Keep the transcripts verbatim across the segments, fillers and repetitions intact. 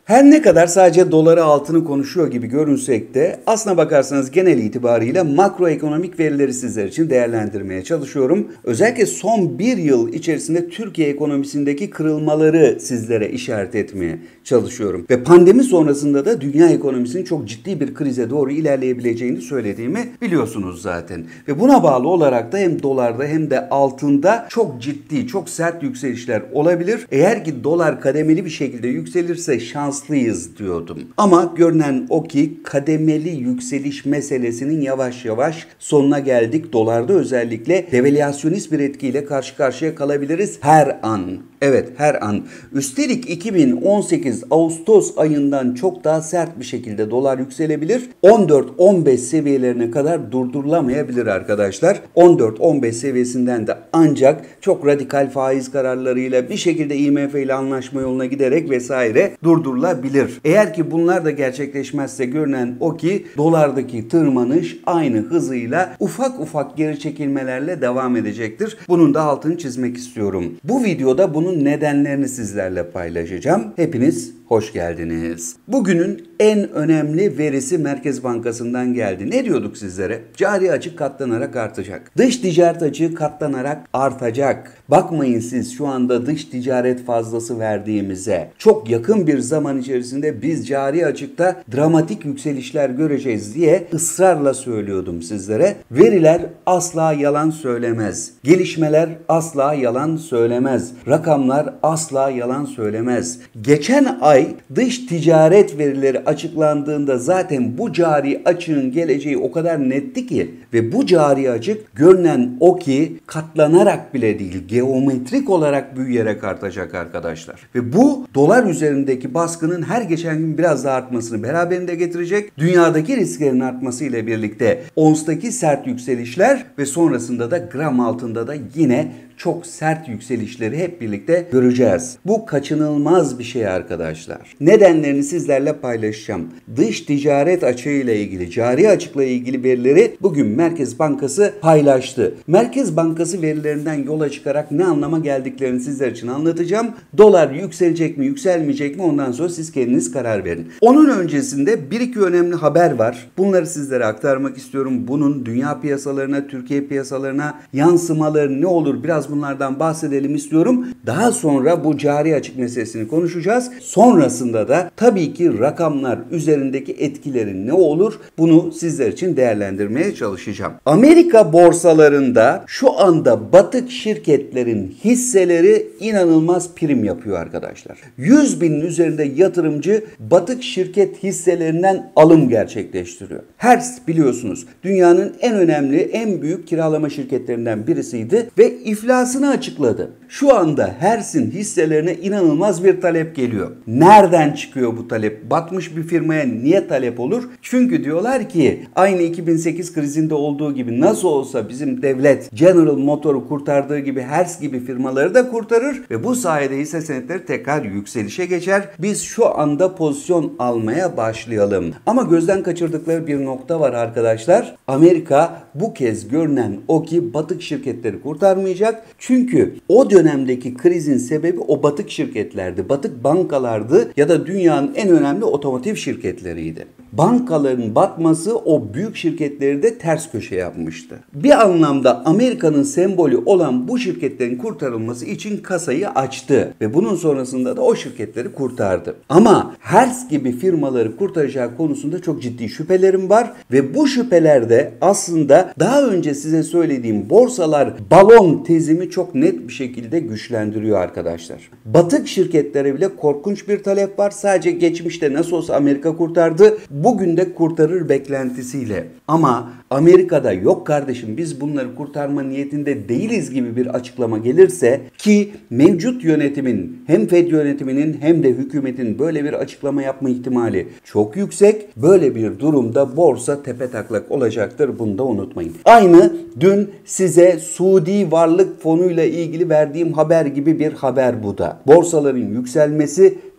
Her ne kadar sadece doları altını konuşuyor gibi görünsek de aslına bakarsanız genel itibariyle makroekonomik verileri sizler için değerlendirmeye çalışıyorum. Özellikle son bir yıl içerisinde Türkiye ekonomisindeki kırılmaları sizlere işaret etmeye çalışıyorum. Ve pandemi sonrasında da dünya ekonomisinin çok ciddi bir krize doğru ilerleyebileceğini söylediğimi biliyorsunuz zaten. Ve buna bağlı olarak da hem dolarda hem de altında çok ciddi, çok sert yükselişler olabilir. Eğer ki dolar kademeli bir şekilde yükselirse şanslıyız diyordum. Ama görünen o ki kademeli yükseliş meselesinin yavaş yavaş sonuna geldik. Dolarda özellikle devalüasyonist bir etkiyle karşı karşıya kalabiliriz her an. Evet, her an. Üstelik iki bin on sekiz Ağustos ayından çok daha sert bir şekilde dolar yükselebilir. on dört on beş seviyelerine kadar durdurulamayabilir arkadaşlar. on dört on beş seviyesinden de ancak çok radikal faiz kararlarıyla bir şekilde I M F ile anlaşma yoluna giderek vesaire durdurulabilir. Eğer ki bunlar da gerçekleşmezse görünen o ki dolardaki tırmanış aynı hızıyla ufak ufak geri çekilmelerle devam edecektir. Bunun da altını çizmek istiyorum. Bu videoda bunun nedenlerini sizlerle paylaşacağım. Hepiniz hoş geldiniz. Bugünün en önemli verisi Merkez Bankası'ndan geldi. Ne diyorduk sizlere? Cari açık katlanarak artacak. Dış ticaret açığı katlanarak artacak. Bakmayın siz şu anda dış ticaret fazlası verdiğimize. Çok yakın bir zaman içerisinde biz cari açıkta dramatik yükselişler göreceğiz diye ısrarla söylüyordum sizlere. Veriler asla yalan söylemez. Gelişmeler asla yalan söylemez. Rakamlar asla yalan söylemez. Geçen ay dış ticaret verileri açıklandığında zaten bu cari açığın geleceği o kadar netti ki ve bu cari açık görünen o ki katlanarak bile değil, geometrik olarak büyüyerek artacak arkadaşlar. Ve bu dolar üzerindeki baskının her geçen gün biraz daha artmasını beraberinde getirecek. Dünyadaki risklerin artmasıyla birlikte onstaki sert yükselişler ve sonrasında da gram altında da yine çok sert yükselişleri hep birlikte göreceğiz. Bu kaçınılmaz bir şey arkadaşlar. Nedenlerini sizlerle paylaşacağım. Dış ticaret açığıyla ilgili, cari açıkla ilgili verileri bugün Merkez Bankası paylaştı. Merkez Bankası verilerinden yola çıkarak ne anlama geldiklerini sizler için anlatacağım. Dolar yükselecek mi, yükselmeyecek mi ondan sonra siz kendiniz karar verin. Onun öncesinde bir iki önemli haber var. Bunları sizlere aktarmak istiyorum. Bunun dünya piyasalarına, Türkiye piyasalarına yansımaları ne olur biraz bunlardan bahsedelim istiyorum. Daha sonra bu cari açık meselesini konuşacağız. Sonrasında da tabii ki rakamlar üzerindeki etkileri ne olur bunu sizler için değerlendirmeye çalışacağım. Amerika borsalarında şu anda batık şirketlerin hisseleri inanılmaz prim yapıyor arkadaşlar. yüz binin üzerinde yatırımcı batık şirket hisselerinden alım gerçekleştiriyor. Hertz biliyorsunuz dünyanın en önemli, en büyük kiralama şirketlerinden birisiydi ve iflasını açıkladı. Şu anda Hertz'in hisselerine inanılmaz bir talep geliyor. Nereden çıkıyor bu talep? Batmış bir firmaya niye talep olur? Çünkü diyorlar ki aynı iki bin sekiz krizinde olduğu gibi nasıl olsa bizim devlet General Motor'u kurtardığı gibi Hertz gibi firmaları da kurtarır ve bu sayede hisse senetleri tekrar yükselişe geçer. Biz şu anda pozisyon almaya başlayalım. Ama gözden kaçırdıkları bir nokta var arkadaşlar. Amerika bu kez görünen o ki batık şirketleri kurtarmayacak. Çünkü o dönemdeki krizin sebebi o batık şirketlerdi. Batık bankalardı ya da dünyanın en önemli otomotiv şirketleriydi. Bankaların batması o büyük şirketleri de ters köşe yapmıştı. Bir anlamda Amerika'nın sembolü olan bu şirketlerin kurtarılması için kasayı açtı ve bunun sonrasında da o şirketleri kurtardı. Ama Hertz gibi firmaları kurtaracağı konusunda çok ciddi şüphelerim var ve bu şüphelerde aslında daha önce size söylediğim borsalar balon tezimi çok net bir şekilde güçlendiriyor arkadaşlar. Batık şirketlere bile korkunç bir talep var. Sadece geçmişte nasıl olsa Amerika kurtardı. Bugün de kurtarır beklentisiyle. Ama Amerika'da yok kardeşim biz bunları kurtarma niyetinde değiliz gibi bir açıklama gelirse ki mevcut yönetimin hem Fed yönetiminin hem de hükümetin böyle bir açıklama yapma ihtimali çok yüksek. Böyle bir durumda borsa tepetaklak olacaktır. Bunu da unutmayın. Aynı dün size Suudi Varlık Fonu'yla ilgili verdiğim haber gibi bir haber bu da. Borsaların yükselmesi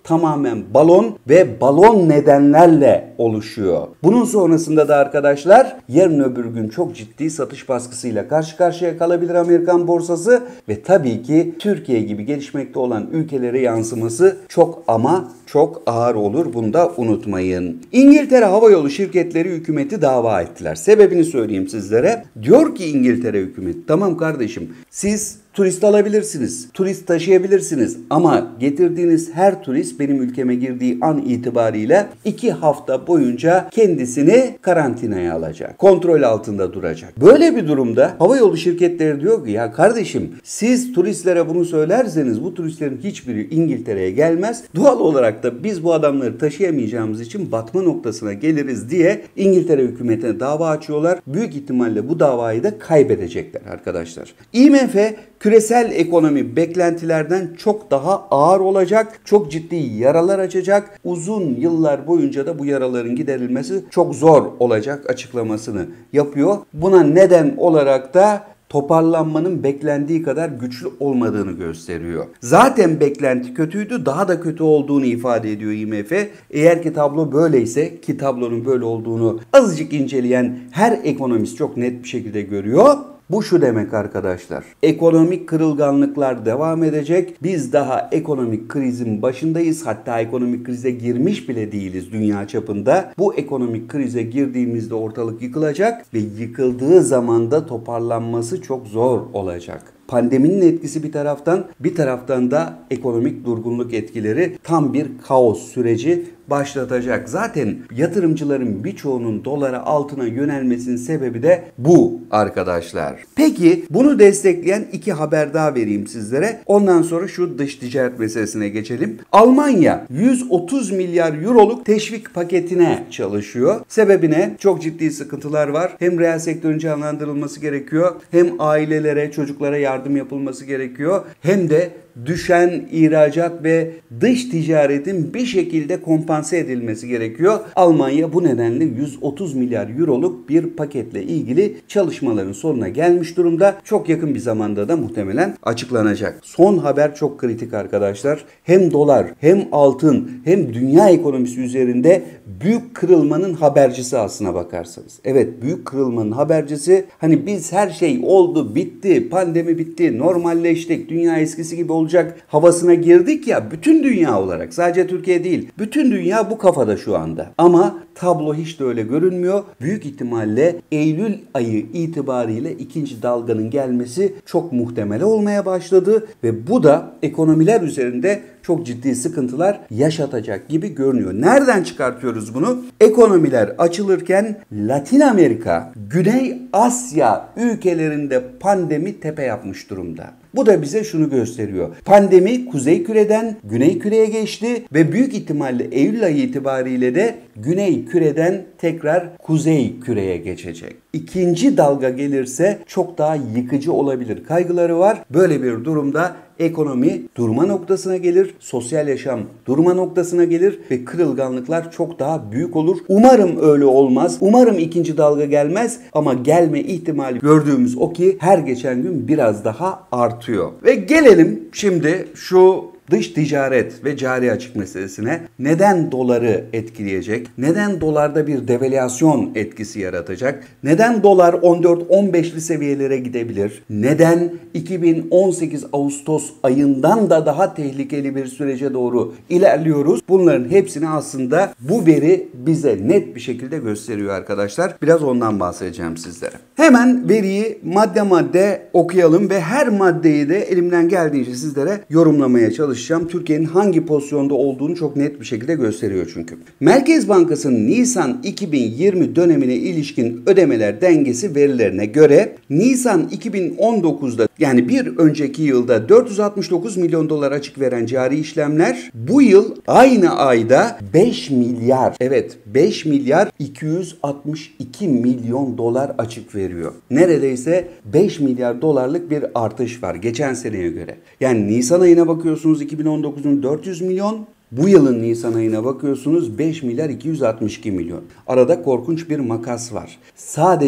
tamamen balon ve balon nedenlerle oluşuyor. Bunun sonrasında da arkadaşlar yarın öbür gün çok ciddi satış baskısıyla karşı karşıya kalabilir Amerikan borsası ve tabii ki Türkiye gibi gelişmekte olan ülkelere yansıması çok ama çok ağır olur. Bunu da unutmayın. İngiltere Havayolu şirketleri hükümeti dava ettiler. Sebebini söyleyeyim sizlere. Diyor ki İngiltere hükümeti, tamam kardeşim siz turist alabilirsiniz, turist taşıyabilirsiniz ama getirdiğiniz her turist benim ülkeme girdiği an itibariyle iki hafta boyunca kendisini karantinaya alacak. Kontrol altında duracak. Böyle bir durumda havayolu şirketleri diyor ki ya kardeşim siz turistlere bunu söylerseniz bu turistlerin hiçbiri İngiltere'ye gelmez. Doğal olarak da biz bu adamları taşıyamayacağımız için batma noktasına geliriz diye İngiltere hükümetine dava açıyorlar. Büyük ihtimalle bu davayı da kaybedecekler arkadaşlar. I M F küresel ekonomi beklentilerden çok daha ağır olacak, çok ciddi yaralar açacak. Uzun yıllar boyunca da bu yaraların giderilmesi çok zor olacak açıklamasını yapıyor. Buna neden olarak da toparlanmanın beklendiği kadar güçlü olmadığını gösteriyor. Zaten beklenti kötüydü, daha da kötü olduğunu ifade ediyor I M F. Eğer ki tablo böyleyse, ki tablonun böyle olduğunu azıcık inceleyen her ekonomist çok net bir şekilde görüyor. Bu şu demek arkadaşlar. Ekonomik kırılganlıklar devam edecek. Biz daha ekonomik krizin başındayız. Hatta ekonomik krize girmiş bile değiliz dünya çapında. Bu ekonomik krize girdiğimizde ortalık yıkılacak ve yıkıldığı zaman da toparlanması çok zor olacak. Pandeminin etkisi bir taraftan, bir taraftan da ekonomik durgunluk etkileri tam bir kaos süreci başlatacak. Zaten yatırımcıların birçoğunun dolara, altına yönelmesinin sebebi de bu arkadaşlar. Peki bunu destekleyen iki haber daha vereyim sizlere. Ondan sonra şu dış ticaret meselesine geçelim. Almanya yüz otuz milyar euroluk teşvik paketine çalışıyor. Sebebine çok ciddi sıkıntılar var. Hem reel sektörün canlandırılması gerekiyor, hem ailelere, çocuklara yardım yapılması gerekiyor, hem de düşen ihracat ve dış ticaretin bir şekilde kompanse edilmesi gerekiyor. Almanya bu nedenle yüz otuz milyar euroluk bir paketle ilgili çalışmaların sonuna gelmiş durumda. Çok yakın bir zamanda da muhtemelen açıklanacak. Son haber çok kritik arkadaşlar. Hem dolar, hem altın, hem dünya ekonomisi üzerinde büyük kırılmanın habercisi aslına bakarsanız. Evet, büyük kırılmanın habercisi. Hani biz her şey oldu, bitti, pandemi bitti, normalleştik, dünya eskisi gibi oldu olacak havasına girdik ya, bütün dünya olarak, sadece Türkiye değil, bütün dünya bu kafada şu anda. Ama tablo hiç de öyle görünmüyor. Büyük ihtimalle Eylül ayı itibariyle ikinci dalganın gelmesi çok muhtemel olmaya başladı ve bu da ekonomiler üzerinde çok ciddi sıkıntılar yaşatacak gibi görünüyor. Nereden çıkartıyoruz bunu? Ekonomiler açılırken Latin Amerika, Güney Asya ülkelerinde pandemi tepe yapmış durumda. Bu da bize şunu gösteriyor. Pandemi Kuzey Küre'den Güney Küre'ye geçti ve büyük ihtimalle Eylül ayı itibariyle de Güney Küre'den tekrar Kuzey Küre'ye geçecek. İkinci dalga gelirse çok daha yıkıcı olabilir kaygıları var. Böyle bir durumda ekonomi durma noktasına gelir, sosyal yaşam durma noktasına gelir ve kırılganlıklar çok daha büyük olur. Umarım öyle olmaz. Umarım ikinci dalga gelmez ama gelme ihtimali gördüğümüz o ki her geçen gün biraz daha artıyor. Ve gelelim şimdi şu dış ticaret ve cari açık meselesine. Neden doları etkileyecek? Neden dolarda bir devalüasyon etkisi yaratacak? Neden dolar on dört on beşli seviyelere gidebilir? Neden iki bin on sekiz Ağustos ayından da daha tehlikeli bir sürece doğru ilerliyoruz? Bunların hepsini aslında bu veri bize net bir şekilde gösteriyor arkadaşlar. Biraz ondan bahsedeceğim sizlere. Hemen veriyi madde madde okuyalım ve her maddeyi de elimden geldiğince sizlere yorumlamaya çalışacağım. Türkiye'nin hangi pozisyonda olduğunu çok net bir şekilde gösteriyor çünkü. Merkez Bankası'nın Nisan iki bin yirmi dönemine ilişkin ödemeler dengesi verilerine göre Nisan iki bin on dokuzda yani bir önceki yılda dört yüz altmış dokuz milyon dolar açık veren cari işlemler bu yıl aynı ayda beş milyar evet beş milyar iki yüz altmış iki milyon dolar açık veriyor. Neredeyse beş milyar dolarlık bir artış var geçen seneye göre. Yani Nisan ayına bakıyorsunuz iki bin on dokuzun dört yüz milyon, bu yılın Nisan ayına bakıyorsunuz beş milyar iki yüz altmış iki milyon. Arada korkunç bir makas var. Sadece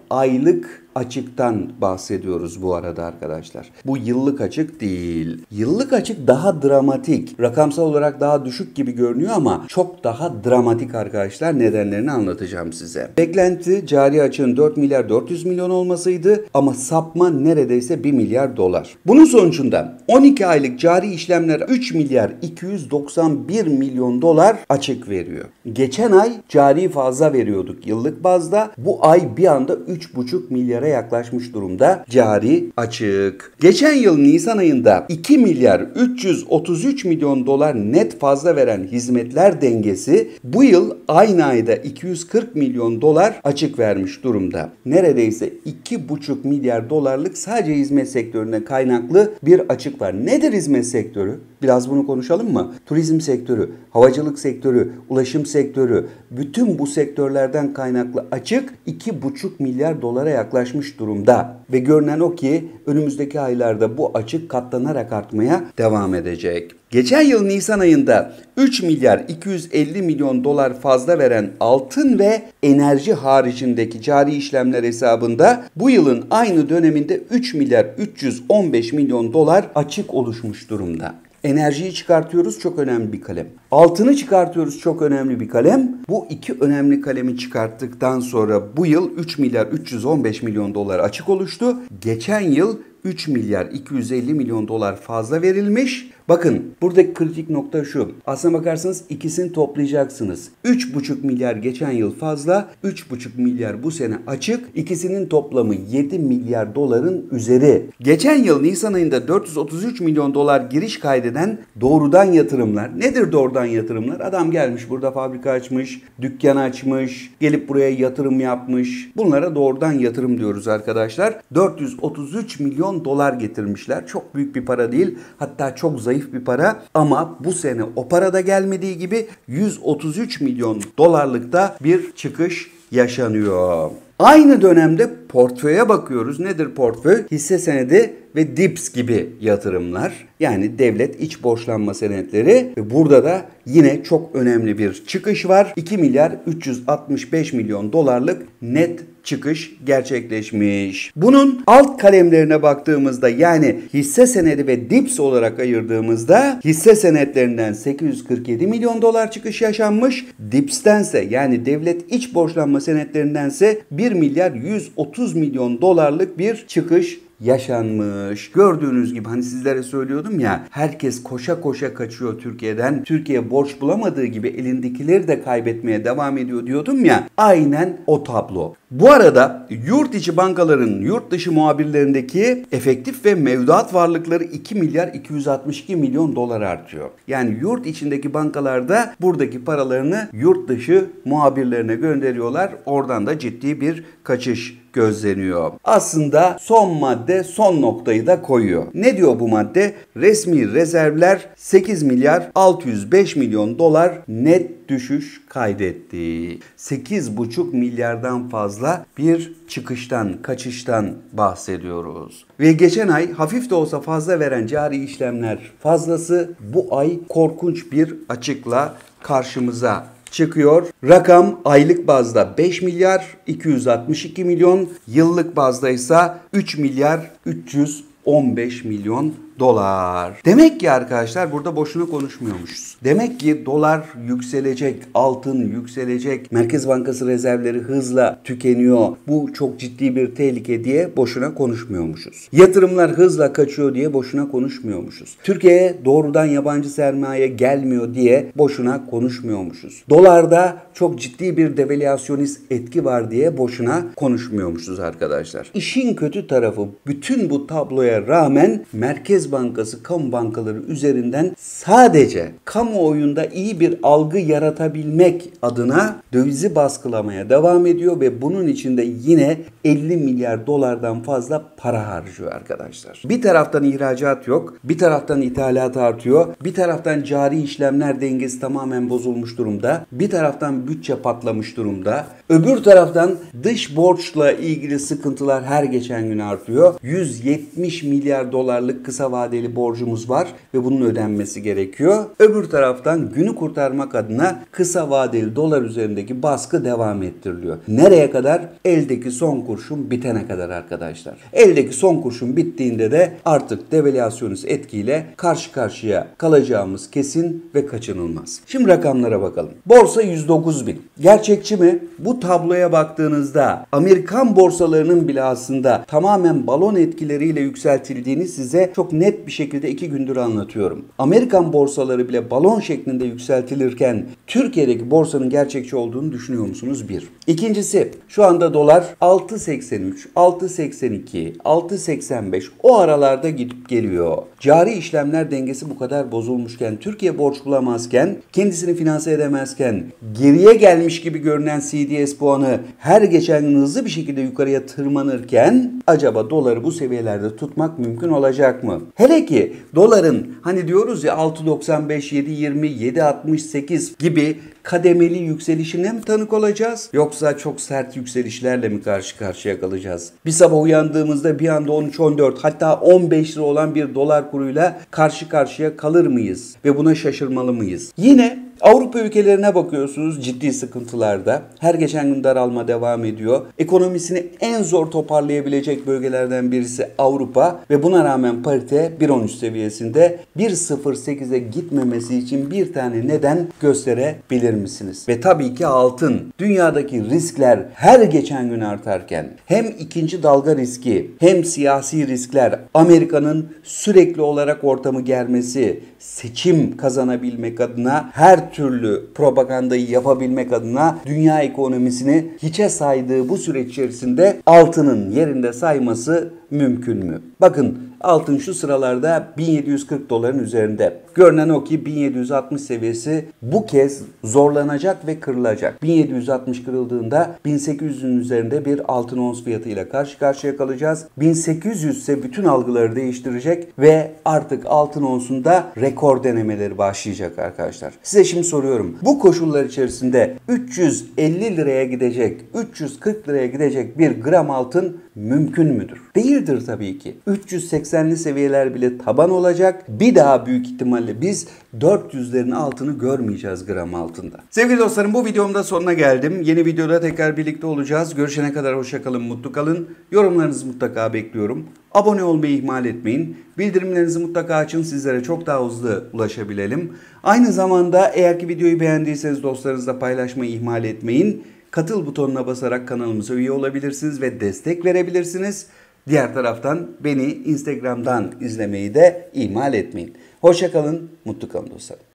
aylık açıktan bahsediyoruz bu arada arkadaşlar. Bu yıllık açık değil. Yıllık açık daha dramatik. Rakamsal olarak daha düşük gibi görünüyor ama çok daha dramatik arkadaşlar. Nedenlerini anlatacağım size. Beklenti cari açığın dört milyar dört yüz milyon olmasıydı ama sapma neredeyse bir milyar dolar. Bunun sonucunda on iki aylık cari işlemler üç milyar iki yüz doksan bir milyon dolar açık veriyor. Geçen ay cari fazla veriyorduk yıllık bazda. Bu ay bir anda üç buçuk milyara yaklaşmış durumda cari açık. Geçen yıl Nisan ayında iki milyar üç yüz otuz üç milyon dolar net fazla veren hizmetler dengesi bu yıl aynı ayda iki yüz kırk milyon dolar açık vermiş durumda. Neredeyse iki buçuk milyar dolarlık sadece hizmet sektörüne kaynaklı bir açık var. Nedir hizmet sektörü? Biraz bunu konuşalım mı? Turizm sektörü, havacılık sektörü, ulaşım sektörü, bütün bu sektörlerden kaynaklı açık iki buçuk milyar dolara yaklaşmış durumda. Ve görünen o ki önümüzdeki aylarda bu açık katlanarak artmaya devam edecek. Geçen yıl Nisan ayında üç milyar iki yüz elli milyon dolar fazla veren altın ve enerji haricindeki cari işlemler hesabında bu yılın aynı döneminde üç milyar üç yüz on beş milyon dolar açık oluşmuş durumda. Enerjiyi çıkartıyoruz, çok önemli bir kalem. Altını çıkartıyoruz, çok önemli bir kalem. Bu iki önemli kalemi çıkarttıktan sonra bu yıl üç milyar üç yüz on beş milyon dolar açık oluştu. Geçen yıl üç milyar iki yüz elli milyon dolar fazla verilmiş. Bakın buradaki kritik nokta şu. Aslına bakarsanız ikisini toplayacaksınız. üç buçuk milyar geçen yıl fazla, üç buçuk milyar bu sene açık. İkisinin toplamı yedi milyar doların üzeri. Geçen yıl Nisan ayında dört yüz otuz üç milyon dolar giriş kaydeden doğrudan yatırımlar. Nedir doğrudan yatırımlar? Adam gelmiş burada fabrika açmış, dükkan açmış, gelip buraya yatırım yapmış. Bunlara doğrudan yatırım diyoruz arkadaşlar. dört yüz otuz üç milyon dolar getirmişler. Çok büyük bir para değil. Hatta çok zayıf bir para ama bu sene o para da gelmediği gibi yüz otuz üç milyon dolarlıkta bir çıkış yaşanıyor. Aynı dönemde portföye bakıyoruz. Nedir portföy? Hisse senedi ve dips gibi yatırımlar. Yani devlet iç borçlanma senetleri ve burada da yine çok önemli bir çıkış var. iki milyar üç yüz altmış beş milyon dolarlık net çıkış gerçekleşmiş. Bunun alt kalemlerine baktığımızda yani hisse senedi ve dips olarak ayırdığımızda hisse senetlerinden sekiz yüz kırk yedi milyon dolar çıkış yaşanmış. Dips'tense yani devlet iç borçlanma senetlerindense bir milyar yüz otuz milyon dolarlık bir çıkış yaşanmış. Gördüğünüz gibi hani sizlere söylüyordum ya, herkes koşa koşa kaçıyor Türkiye'den. Türkiye borç bulamadığı gibi elindekileri de kaybetmeye devam ediyor diyordum ya. Aynen o tablo. Bu arada yurt içi bankaların yurt dışı muhabirlerindeki efektif ve mevduat varlıkları iki milyar iki yüz altmış iki milyon dolar artıyor. Yani yurt içindeki bankalarda buradaki paralarını yurt dışı muhabirlerine gönderiyorlar. Oradan da ciddi bir kaçış gözleniyor. Aslında son madde son noktayı da koyuyor. Ne diyor bu madde? Resmi rezervler sekiz milyar altı yüz beş milyon dolar net düşüş kaydetti. sekiz buçuk milyardan fazla bir çıkıştan, kaçıştan bahsediyoruz. Ve geçen ay hafif de olsa fazla veren cari işlemler fazlası bu ay korkunç bir açıkla karşımıza çıkıyor. Rakam aylık bazda beş milyar iki yüz altmış iki milyon, yıllık bazda ise üç milyar üç yüz on beş milyon dolar. Demek ki arkadaşlar burada boşuna konuşmuyormuşuz. Demek ki dolar yükselecek, altın yükselecek, Merkez Bankası rezervleri hızla tükeniyor. Bu çok ciddi bir tehlike diye boşuna konuşmuyormuşuz. Yatırımlar hızla kaçıyor diye boşuna konuşmuyormuşuz. Türkiye'ye doğrudan yabancı sermaye gelmiyor diye boşuna konuşmuyormuşuz. Dolarda çok ciddi bir devalüasyonist etki var diye boşuna konuşmuyormuşuz arkadaşlar. İşin kötü tarafı bütün bu tabloya rağmen Merkez Bankası kamu bankaları üzerinden sadece kamuoyunda iyi bir algı yaratabilmek adına dövizi baskılamaya devam ediyor ve bunun için de yine elli milyar dolardan fazla para harcıyor arkadaşlar. Bir taraftan ihracat yok, bir taraftan ithalat artıyor, bir taraftan cari işlemler dengesi tamamen bozulmuş durumda, bir taraftan bütçe patlamış durumda, öbür taraftan dış borçla ilgili sıkıntılar her geçen gün artıyor. yüz yetmiş milyar dolarlık kısa vadeli borcumuz var ve bunun ödenmesi gerekiyor. Öbür taraftan günü kurtarmak adına kısa vadeli dolar üzerindeki baskı devam ettiriliyor. Nereye kadar? Eldeki son kurşun bitene kadar arkadaşlar. Eldeki son kurşun bittiğinde de artık devalüasyonist etkiyle karşı karşıya kalacağımız kesin ve kaçınılmaz. Şimdi rakamlara bakalım. Borsa yüz dokuz bin. Gerçekçi mi? Bu tabloya baktığınızda Amerikan borsalarının bile aslında tamamen balon etkileriyle yükseltildiğini size çok net bir şekilde iki gündür anlatıyorum. Amerikan borsaları bile balon şeklinde yükseltilirken Türkiye'deki borsanın gerçekçi olduğunu düşünüyor musunuz? Bir. İkincisi, şu anda dolar altı seksen üç, altı seksen iki, altı seksen beş o aralarda gidip geliyor. Cari işlemler dengesi bu kadar bozulmuşken, Türkiye borç bulamazken, kendisini finanse edemezken, geriye gelmiş gibi görünen C D S puanı her geçen gün hızlı bir şekilde yukarıya tırmanırken acaba doları bu seviyelerde tutmak mümkün olacak mı? Hele ki doların hani diyoruz ya altı doksan beş, yedi yirmi, yedi altmış sekiz gibi kademeli yükselişine mi tanık olacağız? Yoksa çok sert yükselişlerle mi karşı karşıya kalacağız? Bir sabah uyandığımızda bir anda on üç on dört hatta on beş lira olan bir dolar kuruyla karşı karşıya kalır mıyız? Ve buna şaşırmalı mıyız? Yine Avrupa ülkelerine bakıyorsunuz, ciddi sıkıntılarda. Her geçen gün daralma devam ediyor. Ekonomisini en zor toparlayabilecek bölgelerden birisi Avrupa ve buna rağmen parite bir virgül on üç seviyesinde. bir virgül sıfır sekize gitmemesi için bir tane neden gösterebilir misiniz? Ve tabii ki altın. Dünyadaki riskler her geçen gün artarken hem ikinci dalga riski hem siyasi riskler, Amerika'nın sürekli olarak ortamı germesi, seçim kazanabilmek adına her türlü propagandayı yapabilmek adına dünya ekonomisini hiçe saydığı bu süreç içerisinde altının yerinde sayması mümkün mü? Bakın altın şu sıralarda bin yedi yüz kırk doların üzerinde. Görünen o ki bin yedi yüz altmış seviyesi bu kez zorlanacak ve kırılacak. bin yedi yüz altmış kırıldığında bin sekiz yüzün üzerinde bir altın ons fiyatıyla karşı karşıya kalacağız. bin sekiz yüz ise bütün algıları değiştirecek ve artık altın onsunda rekor denemeleri başlayacak arkadaşlar. Size şimdi soruyorum. Bu koşullar içerisinde üç yüz elli liraya gidecek, üç yüz kırk liraya gidecek bir gram altın mümkün müdür? Değildir tabii ki. üç yüz seksenli seviyeler bile taban olacak. Bir daha büyük ihtimalle biz dört yüzlerin altını görmeyeceğiz gram altında. Sevgili dostlarım, bu videomda sonuna geldim. Yeni videoda tekrar birlikte olacağız. Görüşene kadar hoşça kalın, mutlu kalın. Yorumlarınızı mutlaka bekliyorum. Abone olmayı ihmal etmeyin. Bildirimlerinizi mutlaka açın, sizlere çok daha hızlı ulaşabilelim. Aynı zamanda eğer ki videoyu beğendiyseniz dostlarınızla paylaşmayı ihmal etmeyin. Katıl butonuna basarak kanalımıza üye olabilirsiniz ve destek verebilirsiniz. Diğer taraftan beni Instagram'dan izlemeyi de ihmal etmeyin. Hoşça kalın, mutlu kalın dostlarım.